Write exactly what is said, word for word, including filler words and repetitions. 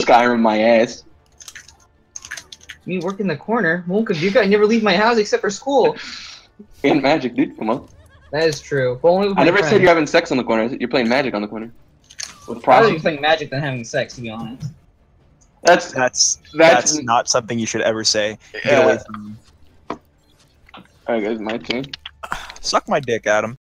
Skyrim my ass. Me work in the corner. Wonka, you I never leave my house except for school. And magic, dude. Come on. That is true. But only with I my never friends. said you're having sex on the corner. I said you're playing magic on the corner. With I'd rather be prostitutes. playing magic than having sex, to be honest. That's That's That's- that's not something you should ever say. Get Yeah. away from me. Alright, guys, my turn. Suck my dick, Adam.